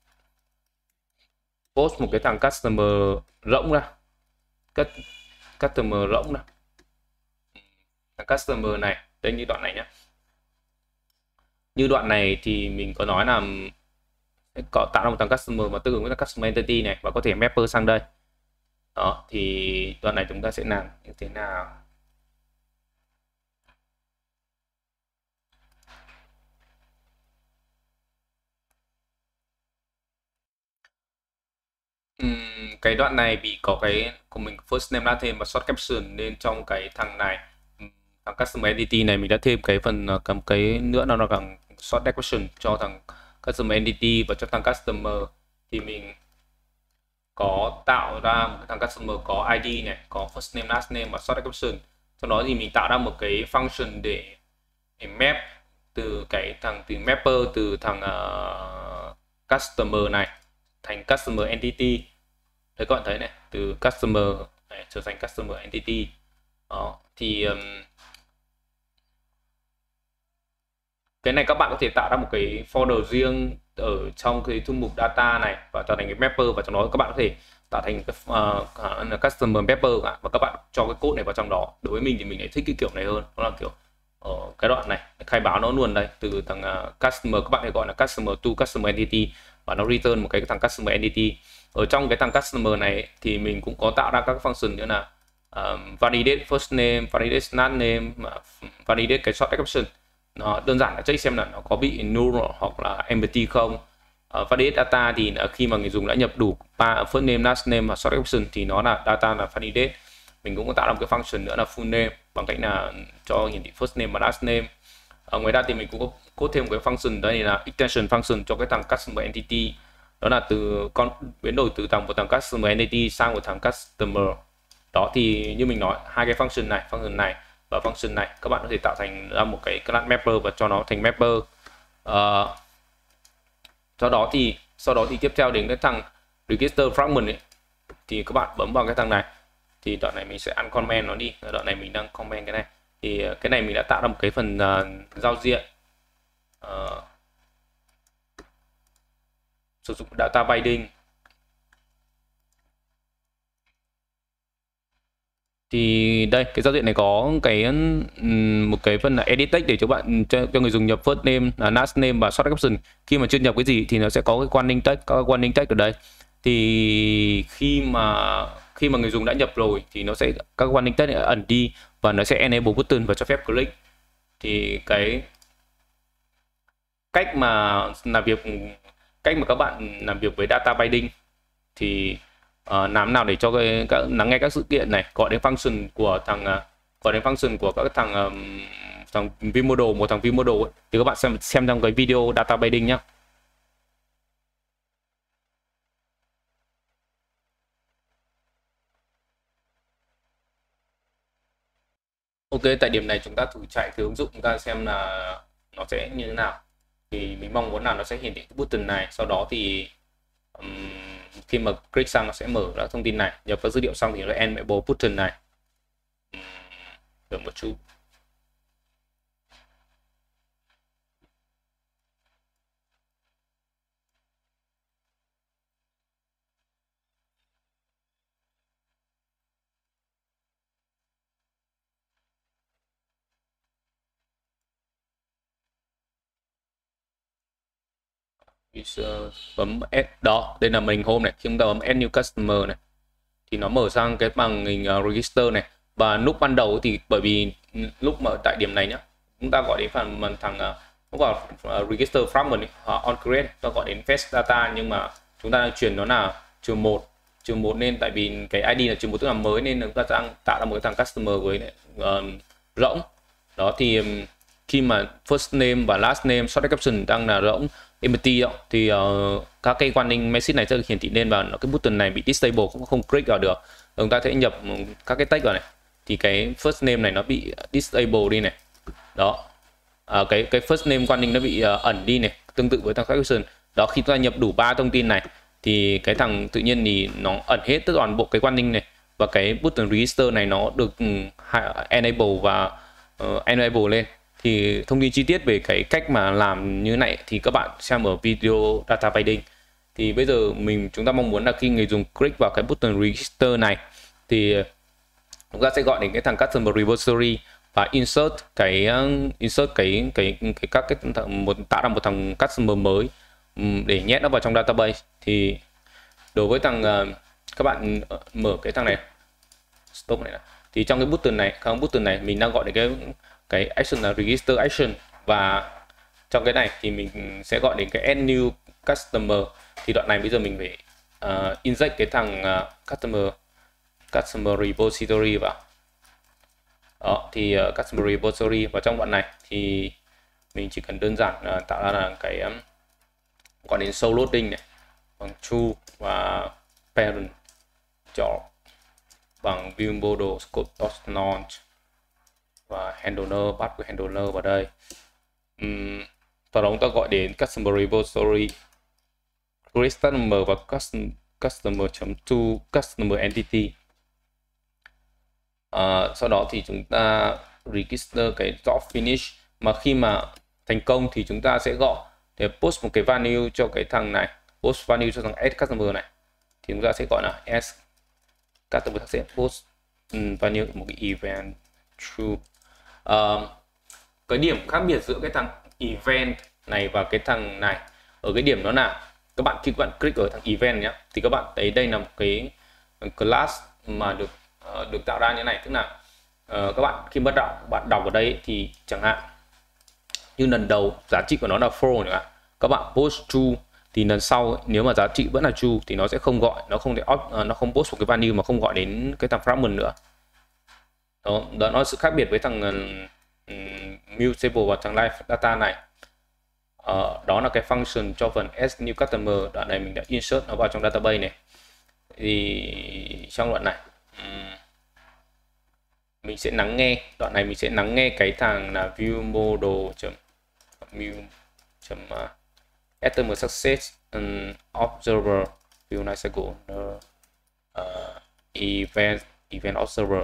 Speaker 1: post một cái thằng customer rỗng ra, customer rỗng ra, thằng customer này đây, như đoạn này nhé. Như đoạn này thì mình có nói là có tạo ra một thằng customer mà tương ứng với thằng customer entity này và có thể mapper sang đây. Đó, thì đoạn này chúng ta sẽ làm như thế nào? Uhm, cái đoạn này bị có cái của mình first name last name và short caption, nên trong cái thằng này, thằng customer entity này, mình đã thêm cái phần cầm cái nữa, nó là thằng short caption cho thằng customer entity và cho thằng customer thì mình có tạo ra một cái thằng customer có i đê này, có first name last name và short caption. Sau đó thì mình tạo ra một cái function để, để map từ cái thằng từ mapper từ thằng uh, customer này thành customer entity. Đấy các bạn thấy này, từ customer này trở thành customer entity. Đó thì um, cái này các bạn có thể tạo ra một cái folder riêng ở trong cái thư mục data này và tạo thành cái mapper, và trong đó các bạn có thể tạo thành cái uh, customer mapper cả, và các bạn cho cái code này vào trong đó. Đối với mình thì mình lại thích cái kiểu này hơn, đó là kiểu ở cái đoạn này khai báo nó luôn đây, từ thằng uh, customer, các bạn hay gọi là customer to customer entity, và nó return một cái thằng customer entity. Ở trong cái thằng customer này thì mình cũng có tạo ra các function như là um, validate first name, validate last name, validate cái short caption. Nó đơn giản là check xem là nó có bị null hoặc là empty không. Uh, validate data thì là khi mà người dùng đã nhập đủ ba first name, last name và short caption thì nó là data là validate. Mình cũng có tạo ra một cái function nữa là full name bằng cách là cho hiển thị first name và last name. Uh, ngoài ra thì mình cũng có code thêm một cái function đây là extension function cho cái thằng customer entity, đó là từ con biến đổi từ thằng một thằng customer entity sang một thằng customer. Đó thì như mình nói, hai cái function này, function này và function này các bạn có thể tạo thành ra một cái class mapper và cho nó thành mapper. Uh, sau đó thì sau đó thì tiếp theo đến cái thằng register fragment ấy, thì các bạn bấm vào cái thằng này, thì đoạn này mình sẽ uncomment nó đi. Đoạn này mình đang comment cái này, thì cái này mình đã tạo ra một cái phần uh, giao diện uh, sử dụng data binding. Thì đây, cái giao diện này có cái một cái phần là edit text để cho bạn cho, cho người dùng nhập first name, là last name và short caption. Khi mà chưa nhập cái gì thì nó sẽ có cái warning text, có cái warning text ở đây. Thì khi mà khi mà người dùng đã nhập rồi thì nó sẽ các warning text này ẩn đi và nó sẽ enable button và cho phép click. Thì cái cách mà làm việc cách mà các bạn làm việc với data binding thì uh, làm nào để cho cái các lắng nghe các sự kiện này, gọi đến function của thằng uh, gọi đến function của các thằng um, thằng vModel, một thằng vModel ấy, thì các bạn xem xem trong cái video data binding nhá. Ok, tại điểm này chúng ta thử chạy thử ứng dụng, chúng ta xem là nó sẽ như thế nào. Thì mình mong muốn là nó sẽ hiển thị cái button này, sau đó thì um, khi mà click sang nó sẽ mở ra thông tin này, nhập các dữ liệu xong thì nó enable button này. Được một chút. User, bấm add, đó đây là mình home này, khi chúng ta bấm add new customer này thì nó mở sang cái màn hình uh, register này. Và lúc ban đầu thì bởi vì lúc mà tại điểm này nhá, chúng ta gọi đến phần mà thằng uh, lúc vào uh, register fragment uh, on create, ta gọi đến fetch data, nhưng mà chúng ta đang chuyển nó là trừ một trừ một nên tại vì cái i đê là trừ một tức là mới, nên chúng ta đang tạo ra một cái thằng customer với uh, rỗng. Đó thì um, khi mà first name và last name short caption đang là rỗng empty đó, thì uh, các cái warning message này sẽ được hiển thị lên và cái button này bị disable, cũng không click vào được. Chúng ta sẽ nhập các cái text vào này thì cái first name này nó bị disable đi này. Đó, à, cái cái first name warning nó bị uh, ẩn đi này, tương tự với thằng caption. Đó, khi chúng ta nhập đủ ba thông tin này thì cái thằng tự nhiên thì nó ẩn hết tất toàn bộ cái warning này và cái button register này nó được um, enable và uh, enable lên. Thì thông tin chi tiết về cái cách mà làm như này thì các bạn xem ở video data binding. Thì bây giờ mình chúng ta mong muốn là khi người dùng click vào cái button register này thì chúng ta sẽ gọi đến cái thằng customer repository và insert cái insert cái cái cái các cái một tạo ra một thằng customer mới để nhét nó vào trong database. Thì đối với thằng các bạn mở cái thằng này stop này, này thì trong cái button này không button này mình đang gọi đến cái cái action là register action, và trong cái này thì mình sẽ gọi đến cái add new customer. Thì đoạn này bây giờ mình phải uh, inject cái thằng uh, customer customer repository vào. Đó, thì uh, customer repository vào trong đoạn này thì mình chỉ cần đơn giản uh, tạo ra là cái um, gọi đến show loading này bằng true và parent job bằng view model scope.launch và handler, bắt cái handler vào đây. Uhm, sau đó chúng ta gọi đến customer repository create customer và custom, customer.to customer entity. Uh, sau đó thì chúng ta register cái job finish, mà khi mà thành công thì chúng ta sẽ gọi để post một cái value cho cái thằng này, post value cho thằng add customer này, thì chúng ta sẽ gọi là add customer sẽ post um, value một cái event true. Uh, cái điểm khác biệt giữa cái thằng event này và cái thằng này ở cái điểm đó là các bạn khi các bạn click ở thằng event nhé, thì các bạn thấy đây là một cái class mà được uh, được tạo ra như này, tức là uh, các bạn khi bắt đầu bạn đọc ở đây thì chẳng hạn như lần đầu giá trị của nó là false nữa, các bạn post true thì lần sau nếu mà giá trị vẫn là true thì nó sẽ không gọi, nó không thể uh, nó không post một cái value mà không gọi đến cái thằng fragment nữa. Đó, đó nó sự khác biệt với thằng um, mutable và thằng live data này. Uh, đó là cái function cho phần add new customer. Đoạn này mình đã insert nó vào trong database này. Thì trong đoạn này um, mình sẽ lắng nghe, đoạn này mình sẽ lắng nghe cái thằng là view model chấm view chấm uh, customer success um, observer view life cycle uh, event event observer.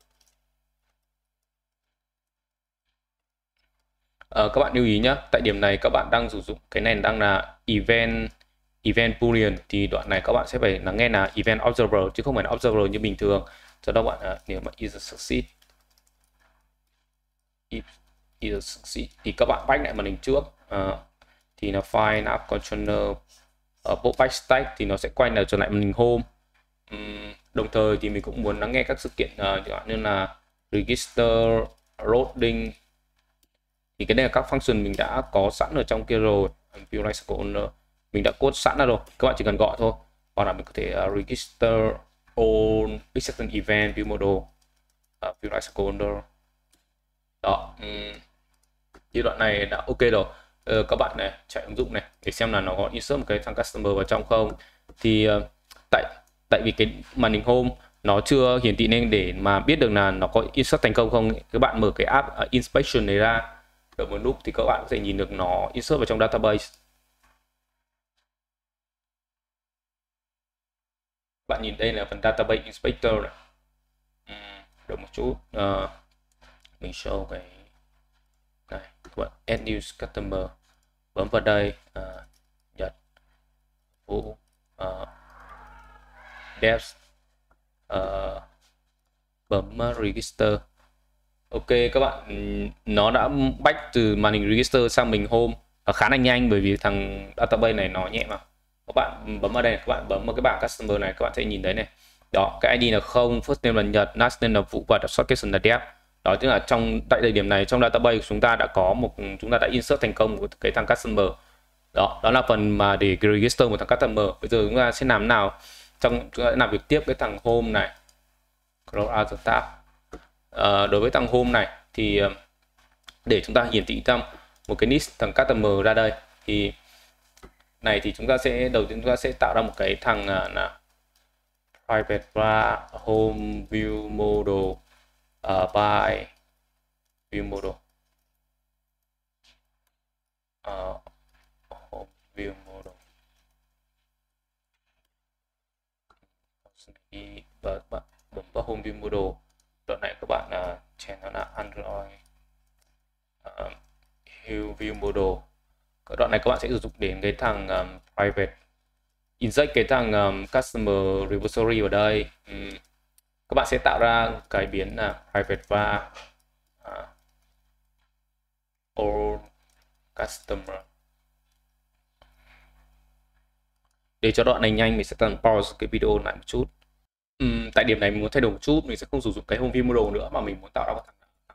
Speaker 1: Uh, các bạn lưu ý nhé, tại điểm này các bạn đang sử dụng cái này đang là event event boolean, thì đoạn này các bạn sẽ phải lắng nghe là event observer chứ không phải là observer như bình thường. Cho đó bạn uh, nếu mà either succeed if either succeed thì các bạn back lại màn hình trước, uh, thì là file app controller ở bộ backstack thì nó sẽ quay lại trở lại màn hình home. Um, đồng thời thì mình cũng muốn lắng nghe các sự kiện uh, như là register loading, thì cái này là các function mình đã có sẵn ở trong kia rồi. View life cycle owner mình đã code sẵn ra rồi, các bạn chỉ cần gọi thôi. Hoặc là mình có thể uh, register on exception event view model uh, view life cycle owner. Đó, um, thì đoạn này đã ok rồi. Uh, các bạn này chạy ứng dụng này để xem là nó có insert một cái thằng customer vào trong không. Thì uh, tại tại vì cái màn hình home nó chưa hiển thị nên để mà biết được là nó có insert thành công không, các bạn mở cái app uh, inspection này ra đợi một lúc thì các bạn có thể nhìn được nó insert vào trong database. Bạn nhìn đây là phần database inspector này. Uhm, đợi một chút, uh, mình show cái này, các bạn add new customer, bấm vào đây, uh, Nhật, Vũ, uh, devs, uh, bấm uh, register. Ok các bạn, nó đã back từ màn hình register sang mình home và khá là nhanh, bởi vì thằng database này nó nhẹ mà. Các bạn bấm vào đây, các bạn bấm vào cái bảng customer này, các bạn sẽ nhìn thấy này. Đó, cái i đê là không, first name là Nhật, last name là Vũ và shortcation là dev. Đó, tức là trong tại thời điểm này trong database của chúng ta đã có một chúng ta đã insert thành công một cái thằng customer. Đó, đó là phần mà để register một thằng customer. Bây giờ chúng ta sẽ làm nào? Trong chúng ta sẽ làm việc tiếp cái thằng home này. Close out the tab. Uh, đối với thằng home này thì uh, để chúng ta hiển thị trong một cái list thằng customer ra đây, thì này thì chúng ta sẽ đầu tiên chúng ta sẽ tạo ra một cái thằng uh, là private bar home view model uh, by view model uh, home view model bấm view model. Đoạn này các bạn uh, chèn nó là Android uh, view model. Cái đoạn này các bạn sẽ sử dụng đến cái thằng um, private inject cái thằng um, customer repository vào đây. Um, các bạn sẽ tạo ra cái biến là private var uh, all customer. Để cho đoạn này nhanh, mình sẽ tạm pause cái video lại một chút. Um, tại điểm này mình muốn thay đổi một chút, mình sẽ không sử dụng cái home view model nữa mà mình muốn tạo ra một thằng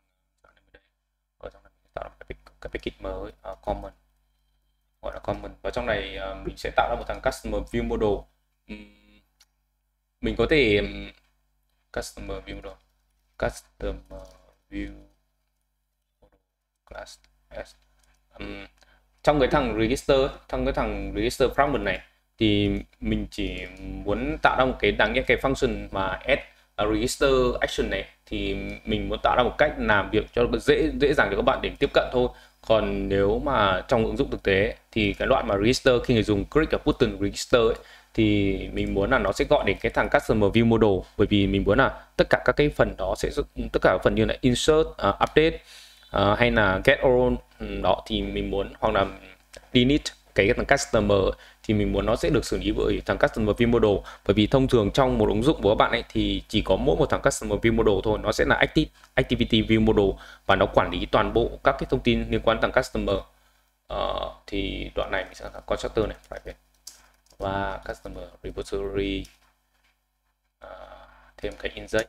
Speaker 1: ở trong này mình tạo ra một cái, cái package mới uh, common, gọi là common. Và trong này uh, mình sẽ tạo ra một thằng customer view model. Um, mình có thể um, customer view model customer view model class s um, trong cái thằng register trong cái thằng register fragment này thì mình chỉ muốn tạo ra một cái đáng nhẽ cái function mà add register action này, thì mình muốn tạo ra một cách làm việc cho dễ dễ dàng cho các bạn để tiếp cận thôi. Còn nếu mà trong ứng dụng thực tế thì cái loại mà register, khi người dùng click vào button register ấy, thì mình muốn là nó sẽ gọi đến cái thằng customer view model, bởi vì mình muốn là tất cả các cái phần đó sẽ tất cả các phần như là insert, uh, update uh, hay là get all đó thì mình muốn, hoặc là delete cái thằng customer thì mình muốn nó sẽ được xử lý bởi thằng customer view model. Bởi vì thông thường trong một ứng dụng của các bạn ấy thì chỉ có mỗi một thằng customer view model thôi, nó sẽ là active activity view model và nó quản lý toàn bộ các cái thông tin liên quan đến thằng customer. Uh, thì đoạn này mình sẽ là constructor này private và customer repository, uh, thêm cái inject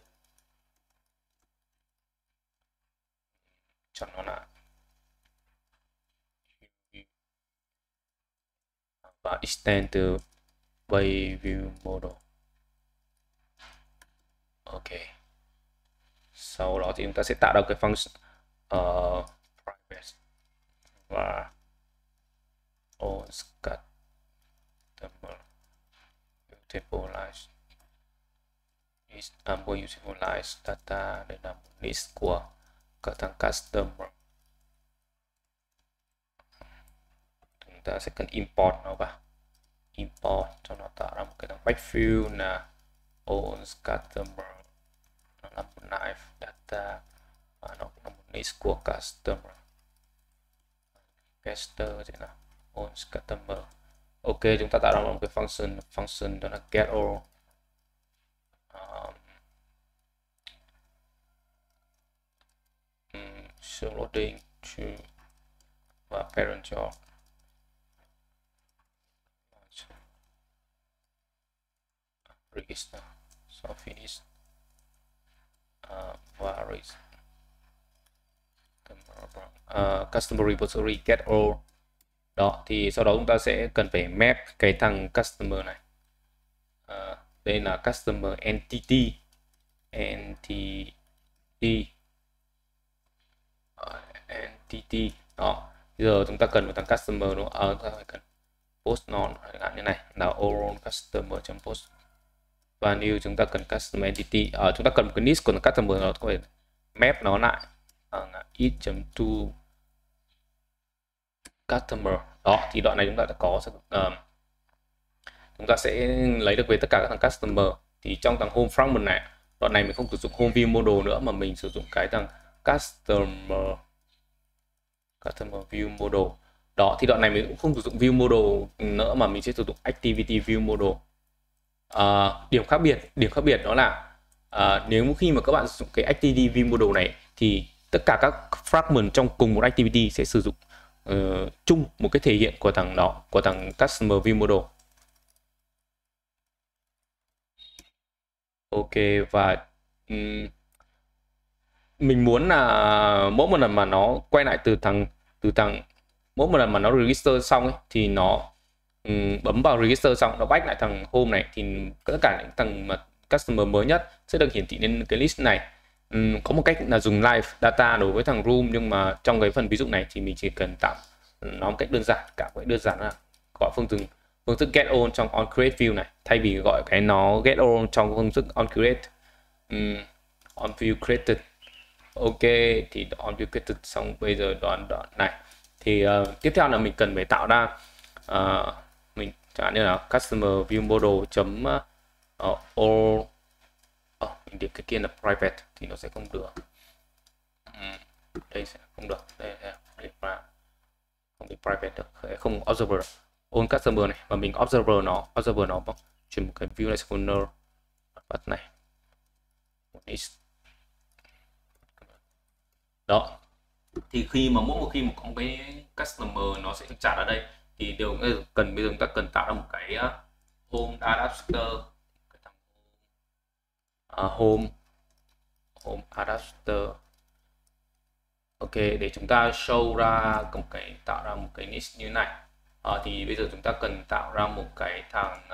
Speaker 1: cho nó là và extend từ base view model. Ok, sau đó thì chúng ta sẽ tạo ra cái function uh, private và on customer utilize is um, utilize data để làm list của các thằng customer. Chúng ta sẽ cần import nó vào, import cho nó tạo ra một cái thằng backfill là on customer, nó là một knife data và nó cũng là một list của customer. Caster thế nào on customer. Ok, chúng ta tạo ra một cái function function đó là get all. Um, show loading to và parent job. Register so finish uh, và uh, customer repository get all đó. Thì sau đó chúng ta sẽ cần phải map cái thằng customer này, uh, đây là customer entity entity uh, entity đó. Bây giờ chúng ta cần một thằng customer đúng không? Uh, chúng ta phải cần post non chẳng hạn như này là all customer post và new chúng ta cần customer entity. Ở uh, chúng ta cần một cái list của customer, nó có thể map nó lại uh, it.to customer đó. Thì đoạn này chúng ta đã có uh, chúng ta sẽ lấy được về tất cả các thằng customer. Thì trong thằng home fragment này, đoạn này mình không sử dụng home view model nữa mà mình sử dụng cái thằng customer customer view model đó. Thì đoạn này mình cũng không sử dụng view model nữa mà mình sẽ sử dụng activity view model. Uh, điểm khác biệt điểm khác biệt đó là uh, nếu khi mà các bạn sử dụng cái activity view model này thì tất cả các fragment trong cùng một activity sẽ sử dụng uh, chung một cái thể hiện của thằng đó, của thằng customer view model. Ok, và um, mình muốn là mỗi một lần mà nó quay lại từ thằng từ thằng mỗi một lần mà nó register xong ấy, thì nó um, bấm vào register xong nó back lại thằng home này thì tất cả những thằng mà customer mới nhất sẽ được hiển thị lên cái list này. Um, có một cách là dùng live data đối với thằng room, nhưng mà trong cái phần ví dụ này thì mình chỉ cần tạo nó một cách đơn giản, cả cái đơn giản là gọi phương thức phương thức get all trong on create view này thay vì gọi cái nó get all trong phương thức on create. um, on view created. Ok, thì on view created xong. Bây giờ đoạn đoạn này thì uh, tiếp theo là mình cần phải tạo ra uh, mình chẳng hạn như là customer view model chấm uh, all oh, mình điểm cái kia là private thì nó sẽ không được. uhm, đây sẽ không được, đây là không bị private được, không observer on customer này, và mình observer nó observer nó chuyển một cái view này sang owner bật này đó. Thì khi mà mỗi một khi một có một cái customer nó sẽ trả ở đây thì điều cần bây giờ chúng ta cần tạo ra một cái home adapter, uh, home home adapter. Ok, để chúng ta show ra một cái tạo ra một cái niche như này. À, thì bây giờ chúng ta cần tạo ra một cái thằng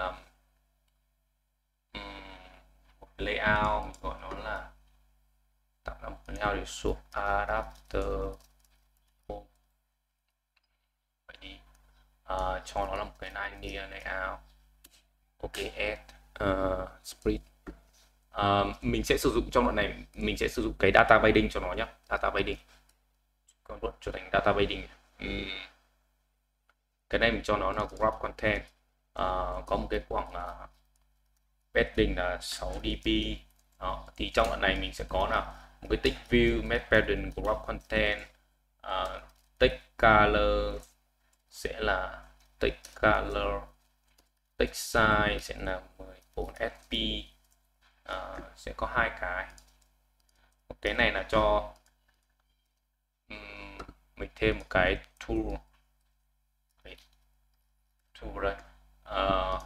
Speaker 1: um, một layout, mình gọi nó là tạo ra một cái layout để xuống adapter home. Vậy đi uh, cho nó là một cái linear layout. Ok, add uh, split. Uh, mình sẽ sử dụng trong đoạn này mình sẽ sử dụng cái data binding cho nó nhé, data binding convert trở thành data binding. uhm. Cái này mình cho nó là grab content, uh, có một cái khoảng uh, padding là sáu D B. Đó. Thì trong đoạn này mình sẽ có là một cái tích view, match pattern, grab content, uh, text color sẽ là text color, text size sẽ là mười bốn S P. Uh, sẽ có hai cái. Một cái này là cho um, mình thêm một cái tool, cái tool đây. Uh,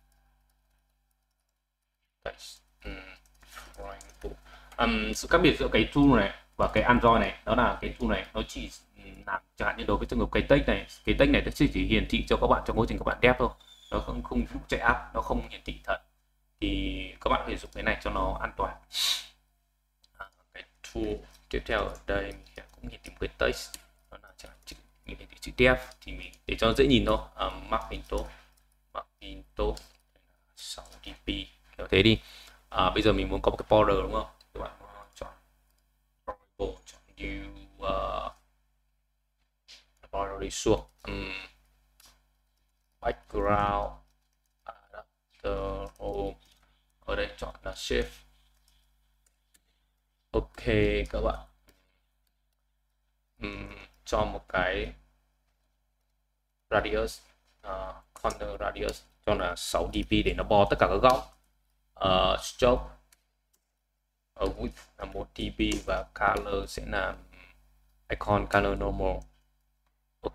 Speaker 1: um, um, sự khác biệt giữa cái tool này và cái Android này đó là cái tool này nó chỉ làm chẳng hạn như đối với trường hợp cái text này, cái text này nó chỉ, chỉ hiển thị cho các bạn trong quá trình các bạn dev thôi, nó không không chạy app, nó không hiển thị thật. Thì các bạn phải dùng cái này cho nó an toàn. À, cái tool tiếp theo ở đây mình sẽ cũng nhìn tìm cái text, đó là chữ, mình để chữ dev thì mình để cho nó dễ nhìn thôi. um, margin tốt, margin tốt sáu D P kiểu thế đi. À, bây giờ mình muốn có một cái border đúng không, các bạn chọn variable, chọn new uh, border đi xuống. um, background adapter home, ở đây chọn là shift. Ok các bạn, uhm, cho một cái radius, uh, corner radius cho là sáu D P để nó bo tất cả các góc. uh, stroke uh, width là một D P và color sẽ là icon color normal. Ok,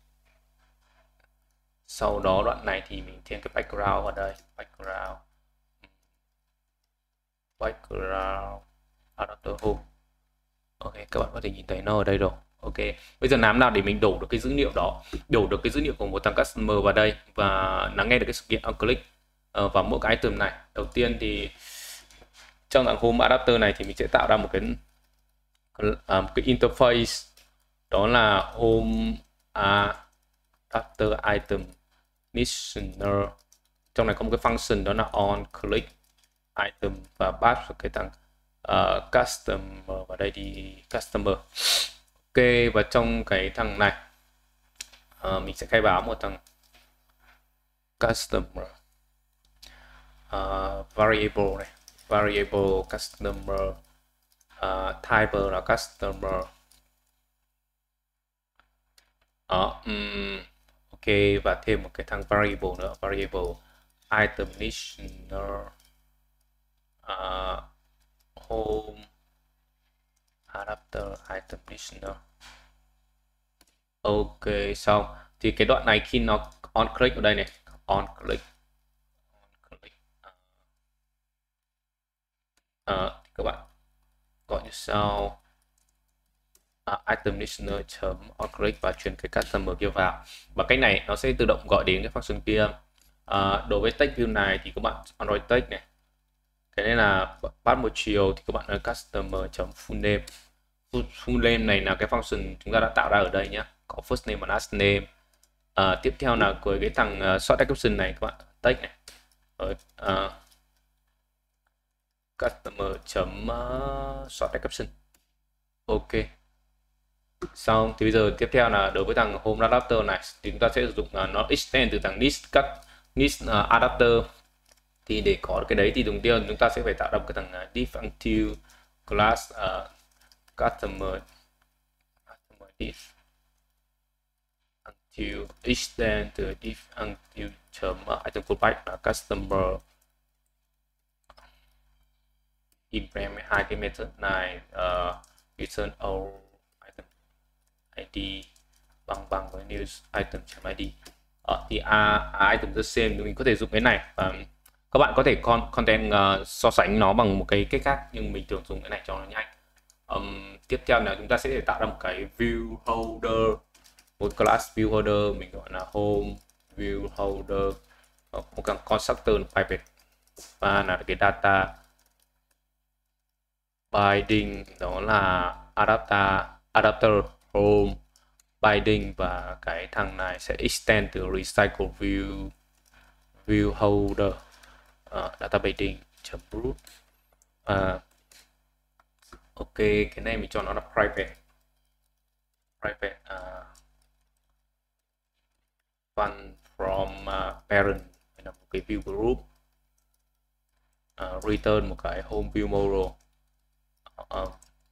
Speaker 1: sau đó đoạn này thì mình thêm cái background vào đây, background background adapter home. Ok, các bạn có thể nhìn thấy nó ở đây rồi. Ok, bây giờ làm nào để mình đổ được cái dữ liệu đó, đổ được cái dữ liệu của một thằng customer vào đây và nó nghe được cái sự kiện on click uh, vào mỗi cái item này. Đầu tiên thì trong thằng home adapter này thì mình sẽ tạo ra một cái uh, một cái interface, đó là home adapter item listener. Trong này có một cái function đó là on click item và pass cái thằng uh, customer vào đây đi customer. Ok, và trong cái thằng này uh, mình sẽ khai báo một thằng customer uh, variable này, variable customer, uh, type là customer. Đó, um, ok, và thêm một cái thằng variable nữa, variable item listener uh, home adapter item listener. Ok, xong thì cái đoạn này khi nó on click ở đây này, on click, on click uh, các bạn gọi như sau, uh, item listener chấm on click và truyền cái customer kia vào, và cái này nó sẽ tự động gọi đến cái function kia. Uh, đối với text view này thì các bạn Android text này, cái này là bắt một chiều thì các bạn nói customer chấm full name. Full name này là cái function chúng ta đã tạo ra ở đây nhé, có first name và last name. Uh, tiếp theo là với cái thằng uh, short description này các bạn text này, rồi uh, customer chấm uh, short description. Ok, xong thì bây giờ tiếp theo là đối với thằng home adapter này thì chúng ta sẽ sử dụng uh, nó extend từ thằng list cut list uh, adapter Thì để có cái đấy thì đầu tiên chúng ta sẽ phải tạo ra một cái thằng uh, div until class uh, customer customer div until extend the div until chấm uh, item callback là customer, implement hai cái method này uh, return all item i đê bằng bằng với new item chấm id. Ờ, thì a, a item the same mình có thể dùng cái này và các bạn có thể con content uh, so sánh nó bằng một cái cách khác, nhưng mình thường dùng cái này cho nó nhanh. Um, tiếp theo là chúng ta sẽ tạo ra một cái view holder, một class view holder mình gọi là home view holder, một cái constructor private và là cái data binding đó là adapter adapter home binding, và cái thằng này sẽ extend từ recycle view view holder uh, data binding chấm root. Uh, ok, cái này mình cho nó là private private uh, fun from uh, parent là một cái view group, uh, return một cái home view model. Uh,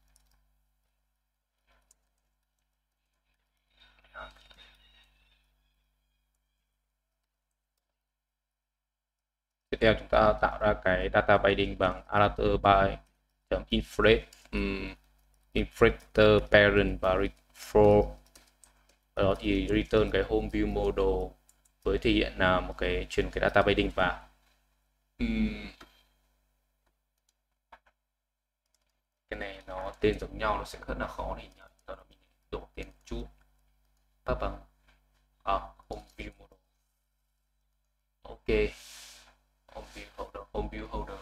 Speaker 1: tiếp theo chúng ta tạo ra cái data binding bằng adapter by inflate um, inflator parent và for đó thì return cái home view model với thể hiện là một cái truyền cái data binding vào. um, cái này nó tên giống nhau nó sẽ rất là khó để nhận, đó là mình đổi tên một chút và bằng à, home view model. Ok, home view holder home view holder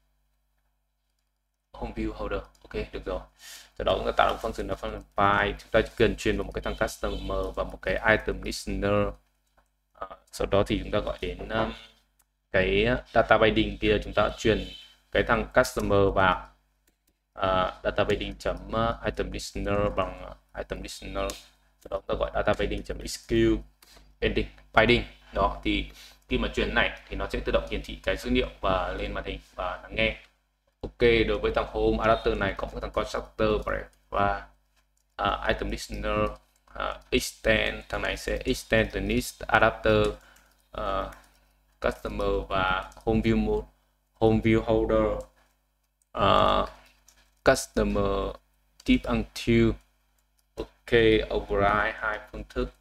Speaker 1: home view holder ok, được rồi. Sau đó chúng ta tạo ra một function là function file, chúng ta chỉ cần truyền vào một cái thằng customer và một cái item listener. À, sau đó thì chúng ta gọi đến um, cái data binding kia, chúng ta truyền cái thằng customer vào uh, data binding chấm uh, item listener bằng uh, item listener. Sau đó chúng ta gọi data binding chấm execute ending binding. Đó thì khi mà truyền này thì nó sẽ tự động hiển thị cái dữ liệu và lên màn hình và lắng nghe. Ok, đối với thằng home adapter này có một thằng constructor và uh, item listener uh, extend, thằng này sẽ extend the list adapter uh, customer và home view mode, home view holder uh, customer deep until. Ok, override hai phương thức.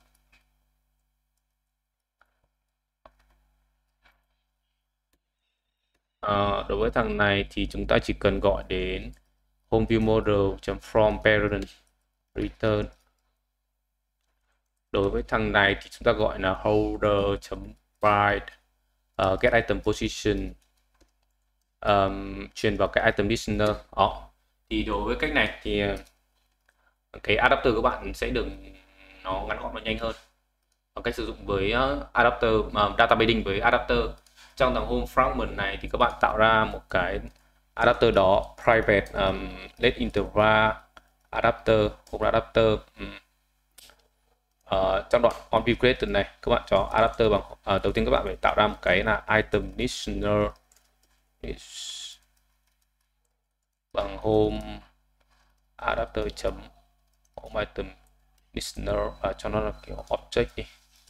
Speaker 1: Uh, đối với thằng này thì chúng ta chỉ cần gọi đến home view model chấm from parent return. Đối với thằng này thì chúng ta gọi là holder chấm bind uh, get item position um, truyền vào cái item listener. Đó thì đối với cách này thì cái adapter của bạn sẽ được nó ngắn gọn và nhanh hơn. Bằng cách sử dụng với uh, adapter uh, data binding với adapter. Trong thằng home fragment này thì các bạn tạo ra một cái adapter đó private um, let interval adapter home adapter. Um, uh, trong đoạn on view created này các bạn cho adapter bằng uh, đầu tiên các bạn phải tạo ra một cái là item listener bằng home adapter chấm home item listener và cho nó là kiểu object đi.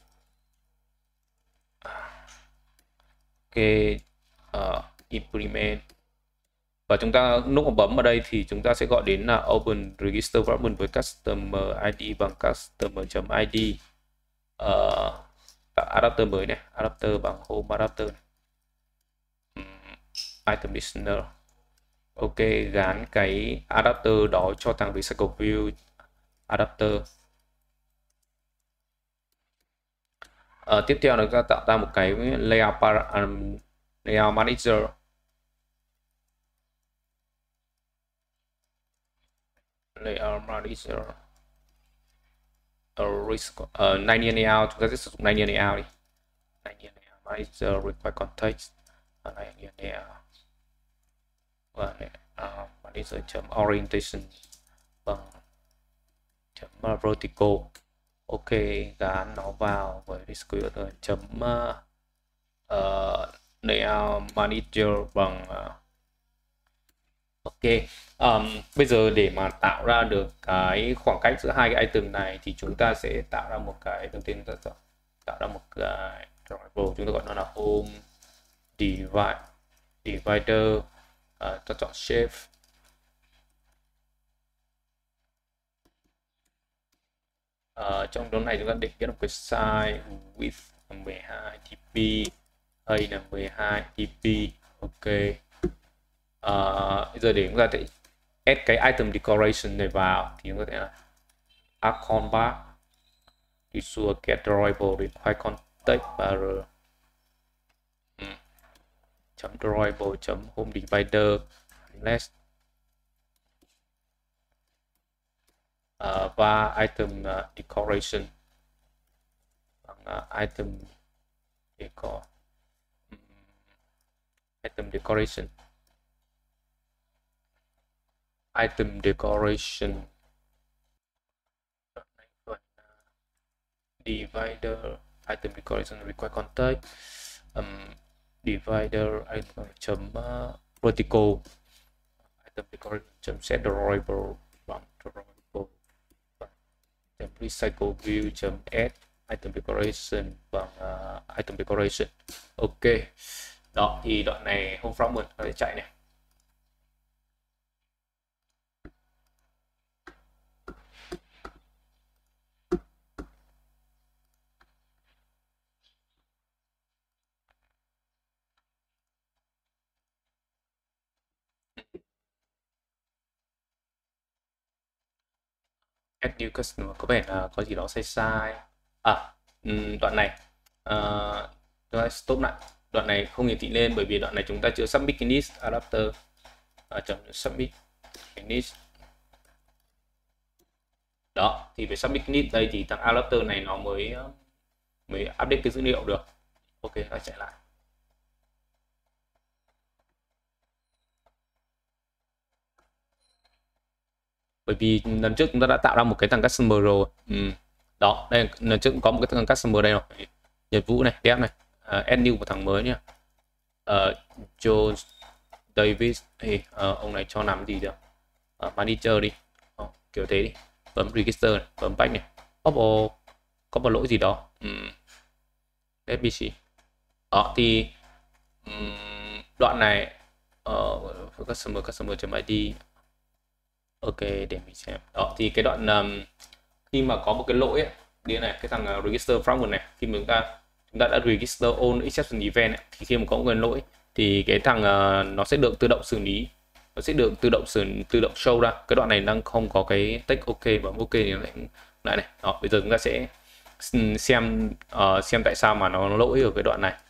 Speaker 1: Ok, uh, implement và chúng ta lúc mà bấm vào đây thì chúng ta sẽ gọi đến là open register fragment với customer id bằng customer.id uh, adapter mới này, adapter bằng home adapter này. Um, item listener. Ok, gắn cái adapter đó cho thằng recycle view adapter. Uh, tiếp theo là chúng ta tạo ra một cái layout, um, layout manager. Layout manager uh, risk, uh, linear layout, chúng ta sẽ sử dụng linear layout đi. Linear layout manager require context uh, linear layout và uh, manager chấm orientation bằng chấm uh, vertical. Ok, gắn nó vào với distributor chấm uh, layout manager bằng uh, ok. Um, bây giờ để mà tạo ra được cái khoảng cách giữa hai cái item này thì chúng ta sẽ tạo ra một cái đầu tiên ta tạo ra một cái variable, chúng ta gọi nó là home divide divider, uh, ta chọn shape. Uh, trong đó này chúng ta định cái một cái size width là mười hai dp, hay là mười hai dp. Ok. Uh, bây giờ để chúng ta sẽ add cái item decoration này vào thì chúng ta sẽ là icon bar visual get drawable require context bar ừ. chấm drawable chấm home divider less uh, và item uh, decoration bằng uh, item decor um, item decoration item decoration divider item decoration require context um, divider item chấm uh, vertical item decoration chấm set drawable bằng drawable chấm recycle view chấm add item decoration bằng uh, item decoration. Ok, đó thì đoạn này home front mình có thể chạy này. Add new customer có vẻ là có gì đó sai sai. À, đoạn này uh, chúng ta stop lại. Đoạn này không hiển thị lên bởi vì đoạn này chúng ta chưa submit cái list adapter. À, chấm submit cái list. Đó, thì phải submit cái list đây thì thằng adapter này nó mới mới update cái dữ liệu được. Ok, ta chạy lại. Bởi vì lần trước chúng ta đã tạo ra một cái thằng customer rồi. Ừ. Đó, đây lần trước cũng có một cái thằng customer đây rồi. Nhật Vũ này, dev này, uh, add new một thằng mới nhá. Uh, Joe Davis thì uh, ông này cho làm gì được? Uh, manager đi. Oh, kiểu thế đi. Bấm register này, bấm back này. Oh, có một lỗi gì đó. Um, let me see. Đó thì um, đoạn này uh, customer customer.id. Ok, để mình xem. Đó thì cái đoạn um, khi mà có một cái lỗi ấy, đi này cái thằng uh, register fragment này, khi mà chúng ta chúng ta đã register all exception event ấy, thì khi mà có một cái lỗi thì cái thằng uh, nó sẽ được tự động xử lý, nó sẽ được tự động xử tự động show ra. Cái đoạn này đang không có cái text ok, bấm ok thì nó lại lại này. Đó, bây giờ chúng ta sẽ xem uh, xem tại sao mà nó lỗi ở cái đoạn này.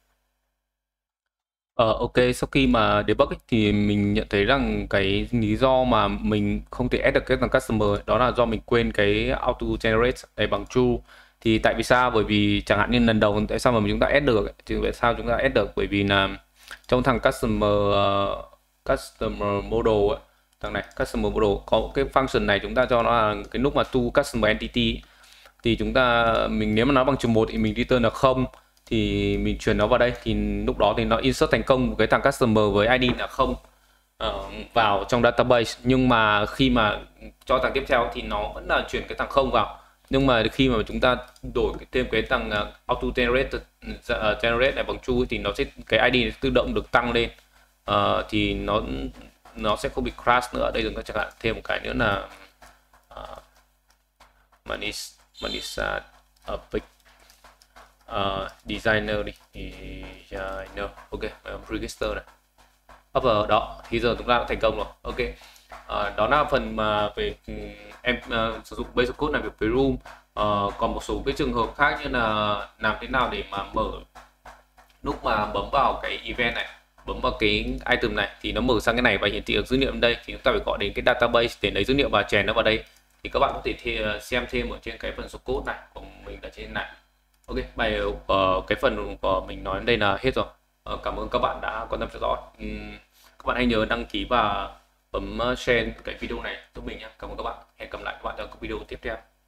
Speaker 1: Ờ, ok, sau khi mà debug ấy, thì mình nhận thấy rằng cái lý do mà mình không thể add được cái thằng customer ấy, đó là do mình quên cái auto generate này bằng true. Thì tại vì sao? Bởi vì chẳng hạn như lần đầu tại sao mà chúng ta add được ấy? Thì tại sao chúng ta add được? Bởi vì là trong thằng customer uh, customer model ấy, thằng này customer model có cái function này chúng ta cho nó là cái lúc mà to customer entity ấy, thì chúng ta mình nếu mà nó bằng trừ một thì mình return là không, thì mình chuyển nó vào đây thì lúc đó thì nó insert thành công cái thằng customer với i đê là không uh, vào trong database. Nhưng mà khi mà cho thằng tiếp theo thì nó vẫn là chuyển cái thằng không vào. Nhưng mà khi mà chúng ta đổi thêm cái thằng uh, auto generate uh, generate này bằng true thì nó sẽ cái i đê tự động được tăng lên, uh, thì nó nó sẽ không bị crash nữa. Đây chúng ta chẳng hạn thêm một cái nữa là uh, Manis Manisa Epic Uh, designer đi designer. Ok, register này upper. Đó thì giờ chúng ta đã thành công rồi. Ok, uh, đó là phần mà về um, em uh, sử dụng basic code này về room. Uh, còn một số cái trường hợp khác như là làm thế nào để mà mở lúc mà bấm vào cái event này, bấm vào cái item này thì nó mở sang cái này và hiển thị được dữ liệu ở đây, thì chúng ta phải gọi đến cái database để lấy dữ liệu và chèn nó vào đây. Thì các bạn có thể th xem thêm ở trên cái phần số code này của mình ở trên này. Ok, bài uh, cái phần của mình nói đến đây là hết rồi. Uh, cảm ơn các bạn đã quan tâm theo dõi. Um, các bạn hãy nhớ đăng ký và bấm share cái video này giúp mình nhé. Cảm ơn các bạn. Hẹn gặp lại các bạn trong các video tiếp theo.